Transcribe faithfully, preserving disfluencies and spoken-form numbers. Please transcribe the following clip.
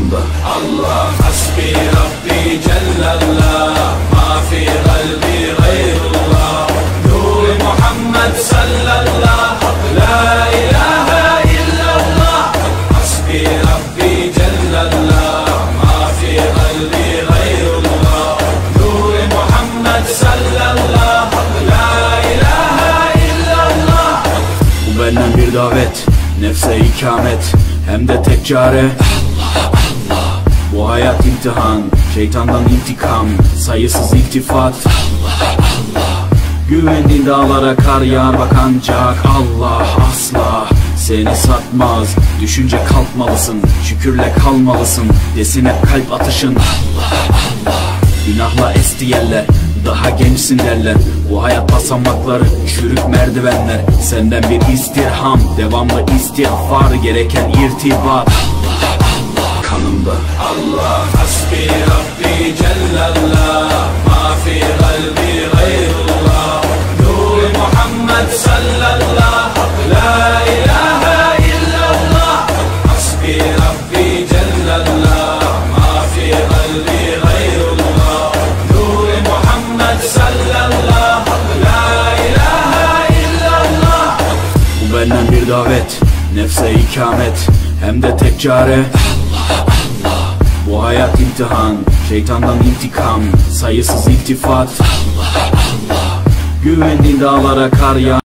kanımda. Allah hasbi Rabbi cellallah, ma fi kalbi gayrullah. Nur Muhammed sallallah, la ilahe illallah. Hasbi Rabbi cellallah, ma fi kalbi gayrullah. Nur Muhammed sallallah, la ilahe illallah. Bu benden bir davet, nefse ikamet, hem de tek çare Allah Allah. Bu hayat imtihan, şeytandan intikam, sayısız iltifat Allah Allah. Güvendiğin dağlara kar yağar bak ancak Allah asla seni satmaz. Düşünce kalkmalısın, şükürle kalmalısın, desin hep kalp atışın Allah Allah. Günahla esti yerler, daha gençsin derler. Bu hayat basamakları, çürük merdivenler. Senden bir istirham, devamlı istiğfar, gereken irtibat Allah Allah kanımda. Allah hasbi Rabbi cellallah, ma fi kalbi gayrullah. Nur Muhammed sallallah, la ilahe illallah. Hasbi Rabbi cellallah, ma fi kalbi gayrullah. Nur Muhammed sallallah, la ilahe illallah. Bu benden bir davet, nefse ikamet, hem de tek çare Allah Allah. Bu hayat imtihan, şeytandan intikam, sayısız iltifat Allah Allah. Güvendiğin dağlara kar yağar.